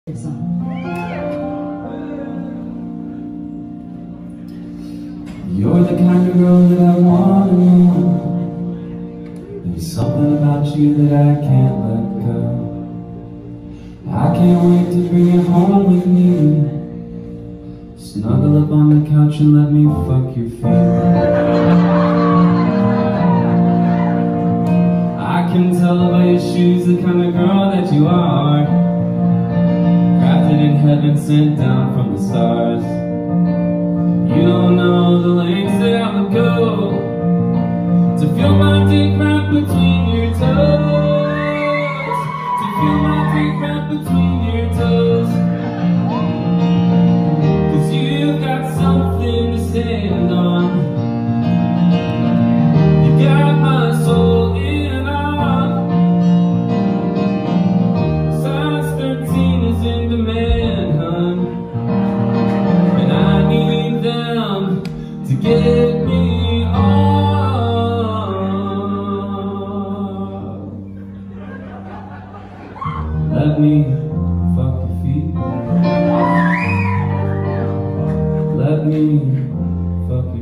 You're the kind of girl that I want to know. There's something about you that I can't let go. I can't wait to bring you home with me. Snuggle up on the couch and let me fuck your feet. I can tell by your shoes the kind of girl that you are. Crafted in heaven, sent down from the stars. You don't know the lengths that I would go to feel my dick right between your toes. To feel my dick right between your toes. 'Cause you've got something to stand on. You got my soul in on. Size 13 is in demand, hun. And I need them to get me off. Let me fuck your feet. Let me fuck your